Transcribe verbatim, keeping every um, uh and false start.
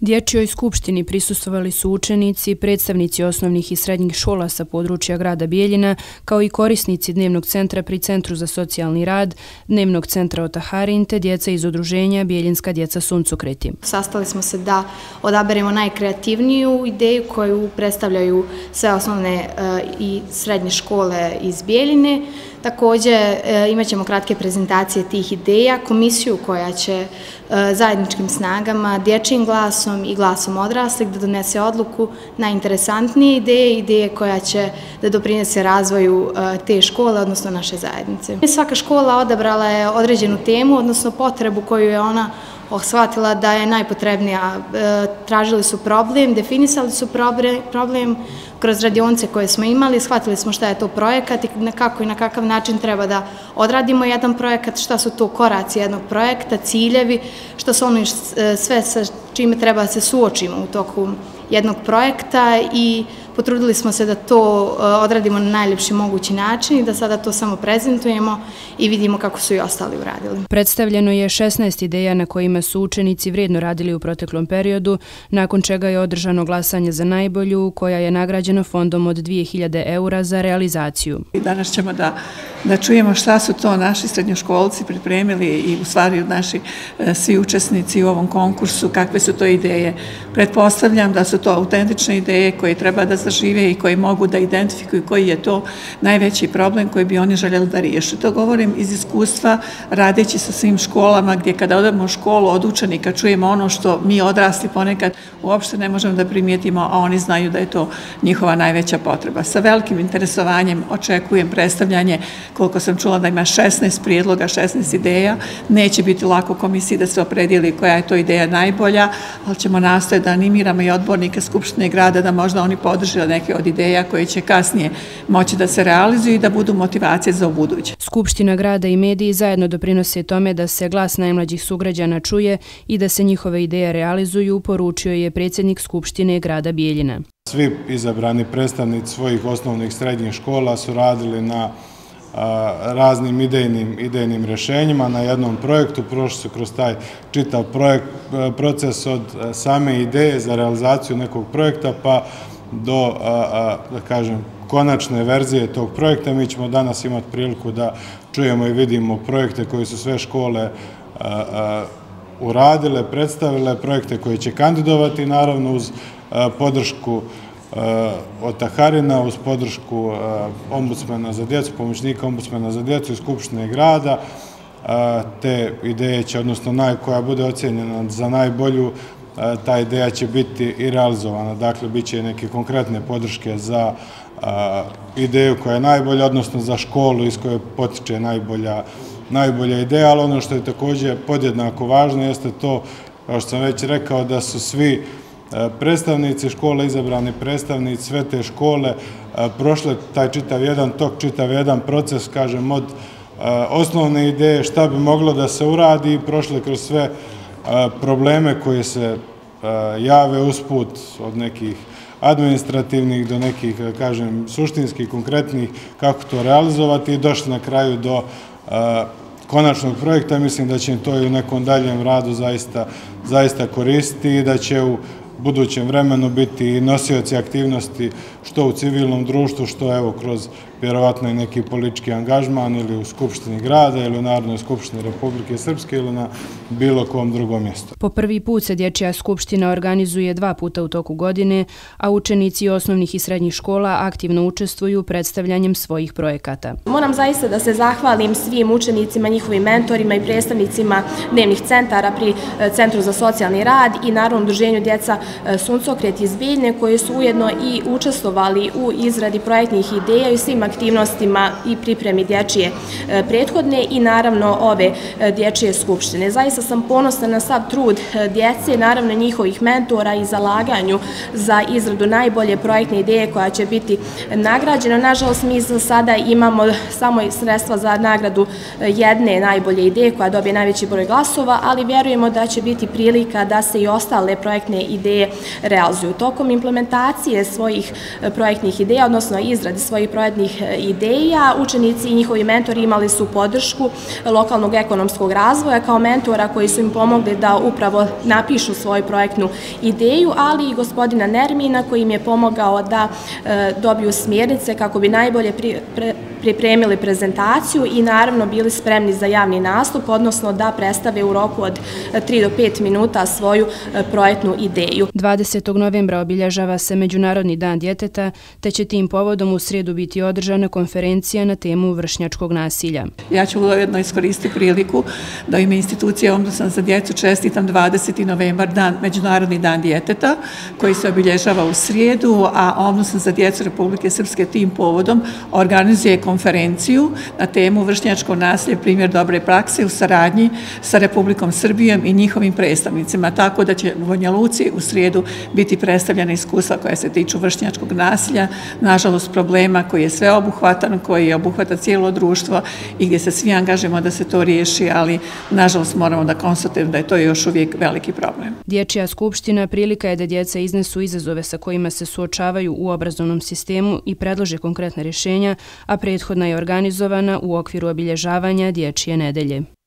Dječjoj skupštini prisustvovali su učenici, predstavnici osnovnih i srednjih škola sa područja grada Bijeljina, kao i korisnici dnevnog centra pri Centru za socijalni rad, dnevnog centra Otaharin te djeca iz udruženja Bijeljinska djeca suncokreti. Sastali smo se da odaberemo najkreativniju ideju koju predstavljaju sve osnovne i srednje škole iz Bijeljine. Također imat ćemo kratke prezentacije tih ideja, komisiju koja će zajedničkim snagama, dječjim glasom i glasom odraslih da donese odluku na interesantnije ideje, ideje koja će da doprinese razvoju te škole, odnosno naše zajednice. Svaka škola odabrala je određenu temu, odnosno potrebu koju je ona shvatila da je najpotrebnija. Tražili su problem, definisali su problem kroz radionice koje smo imali, shvatili smo šta je to projekat i kako i na kakav način treba da odradimo jedan projekat, šta su to koraci jednog projekta, ciljevi, što su ono sve sa čime treba da se suočimo u toku jednog projekta i potrudili smo se da to odradimo na najljepši mogući način i da sada to samo prezentujemo i vidimo kako su i ostali uradili. Predstavljeno je šesnaest ideja na kojima su učenici vrijedno radili u proteklom periodu, nakon čega je održano glasanje za najbolju, koja je nagrađena fondom od dvije hiljade eura za realizaciju. Danas ćemo da, da čujemo šta su to naši srednjoškolci pripremili i u stvari naši svi učesnici u ovom konkursu, kakve su to ideje. Pretpostavljam da su to autentične ideje koje treba da zažive i koji mogu da identifikuju koji je to najveći problem koji bi oni željeli da riješu. To govorim iz iskustva radeći sa svim školama gdje kada odemo u školu od učenika čujemo ono što mi odrasli ponekad uopšte ne možemo da primijetimo, a oni znaju da je to njihova najveća potreba. Sa velikim interesovanjem očekujem predstavljanje, koliko sam čula da ima šesnaest prijedloga, šesnaest ideja. Neće biti lako komisiji da se opredijeli koja je to ideja najbolja, ali ćemo nastojati da animiramo i odbornike Skupštine grada da možda oni podrže neke od ideja koje će kasnije moći da se realizuju i da budu motivacije za ubuduće. Skupština grada i mediji zajedno doprinose tome da se glas najmlađih sugrađana čuje i da se njihove ideje realizuju, poručio je predsjednik Skupštine grada Bijeljina. Svi izabrani predstavnici svojih osnovnih i srednjih škola su radili na raznim idejnim, idejnim rješenjima na jednom projektu, prošli su kroz taj čitav projekt, proces od same ideje za realizaciju nekog projekta pa do, da kažem, konačne verzije tog projekta. Mi ćemo danas imati priliku da čujemo i vidimo projekte koje su sve škole uradile, predstavile, projekte koje će kandidovati, naravno uz podršku Otaharina, uz podršku ombudsmana za djecu, pomoćnika ombudsmana za djecu i Skupštine grada. Te ideje će, odnosno koja bude ocjenjena za najbolju, ta ideja će biti i realizovana. Dakle, bit će neke konkretne podrške za ideju koja je najbolja, odnosno za školu iz koje potiče najbolja ideja, ali ono što je također podjednako važno jeste to, kao što sam već rekao, da su svi predstavnici škole, izabrani predstavnici sve te škole prošle taj čitav jedan tok, čitav jedan proces, kažem, od osnovne ideje šta bi moglo da se uradi i prošle kroz sve probleme koje se jave usput od nekih administrativnih do nekih, kažem, suštinskih, konkretnih, kako to realizovati i došli na kraju do konačnog projekta. Mislim da će im to i u nekom daljem radu zaista koristiti i da će u budućem vremenu biti nosioci aktivnosti što u civilnom društvu, što evo kroz vjerovatno i neki politički angažman ili u Skupštini grada ili u Narodnoj skupštini Republike Srpske ili na bilo kom drugom mjestu. Po prvi put se Dječja skupština organizuje dva puta u toku godine, a učenici osnovnih i srednjih škola aktivno učestvuju predstavljanjem svojih projekata. Moram zaista da se zahvalim svim učenicima, njihovim mentorima i predstavnicima dnevnih centara pri Centru za socijalni rad i Narodnom udruženju Djeca suncokret iz Bijeljine koji su ujedno i učestvovali u izradi projektnih ideja i svim aktivnostima i pripremi dječje prethodne i naravno ove Dječje skupštine. Zaista sam ponosna na sav trud djece, naravno njihovih mentora i zalaganju za izradu najbolje projektne ideje koja će biti nagrađena. Nažalost, mi za sada imamo samo sredstva za nagradu jedne najbolje ideje koja dobije najveći broj glasova, ali vjerujemo da će biti prilika da se i ostale projektne ideje realizuju. Tokom implementacije svojih projektnih ideja, odnosno izrade svojih projektnih novih ideja. Učenici i njihovi mentori imali su podršku lokalnog ekonomskog razvoja kao mentora koji su im pomogli da upravo napišu svoju projektnu ideju, ali i gospodina Nermina koji im je pomogao da dobiju smjernice kako bi najbolje pripremili prezentaciju i naravno bili spremni za javni nastup, odnosno da predstave u roku od tri do pet minuta svoju projektnu ideju. dvadesetog novembra obilježava se Međunarodni dan djeteta, te će tim povodom u srijedu biti održana konferencija na temu vršnjačkog nasilja. Ja ću ujedno iskoristiti priliku da u ime institucije Ombudsman za djecu čestitam dvadeseti novembar, dan, Međunarodni dan djeteta, koji se obilježava u srijedu, a Ombudsman za djecu Republike Srpske tim povodom organizuje konferenciju na temu vršnjačko nasilje, primjer dobre prakse u saradnji sa Republikom Srbijom i njihovim predstavnicima, tako da će u Banja Luci u srijedu biti predstavljena iskustva koja se tiču vršnjačkog nasilja, nažalost problema koji je sveobuhvatan, koji je obuhvata cijelo društvo i gdje se svi angažujemo da se to riješi, ali nažalost moramo da konstatujemo da je to još uvijek veliki problem. Dječja skupština prilika je da djeca iznesu izazove sa kojima se suočavaju u obrazovnom sistemu i predlože konkretne rješenja, a prethodna je organizovana u okviru obilježavanja Dječje nedelje.